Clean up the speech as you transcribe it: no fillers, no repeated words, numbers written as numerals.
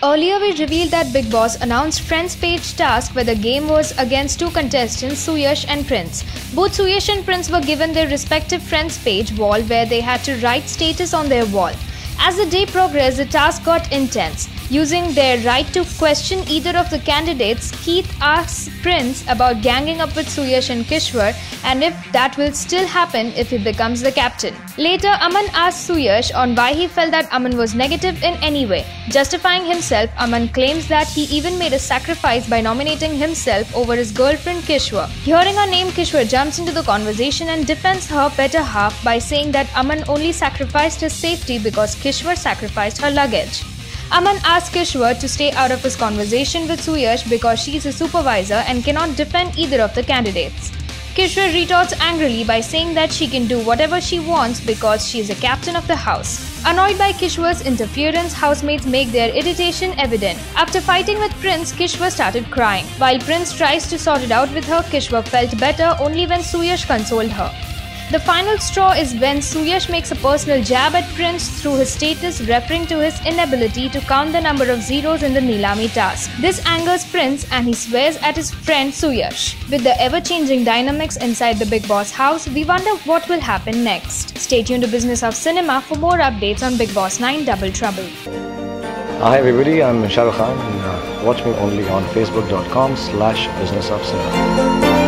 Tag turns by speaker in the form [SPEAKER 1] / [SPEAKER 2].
[SPEAKER 1] Earlier we revealed that Bigg Boss announced Friends page task where the game was against two contestants, Suyyash and Prince. Both Suyyash and Prince were given their respective Friends page wall where they had to write status on their wall. As the day progressed, the task got intense. Using their right to question either of the candidates, Keith asks Prince about ganging up with Suyyash and Kishwer and if that will still happen if he becomes the captain. Later, Aman asks Suyyash on why he felt that Aman was negative in any way. Justifying himself, Aman claims that he even made a sacrifice by nominating himself over his girlfriend Kishwer. Hearing her name, Kishwer jumps into the conversation and defends her better half by saying that Aman only sacrificed his safety because Kishwer sacrificed her luggage. Aman asks Kishwer to stay out of his conversation with Suyyash because she is a supervisor and cannot defend either of the candidates. Kishwer retorts angrily by saying that she can do whatever she wants because she is a captain of the house. Annoyed by Kishwer's interference, housemates make their irritation evident. After fighting with Prince, Kishwer started crying. While Prince tries to sort it out with her, Kishwer felt better only when Suyyash consoled her. The final straw is when Suyyash makes a personal jab at Prince through his status referring to his inability to count the number of zeros in the Nilami task. This angers Prince and he swears at his friend Suyyash. With the ever-changing dynamics inside the Bigg Boss house, we wonder what will happen next. Stay tuned to Business of Cinema for more updates on Bigg Boss 9 Double Trouble.
[SPEAKER 2] Hi everybody, I'm Shah Rukh Khan and watch me only on facebook.com/businessofcinema.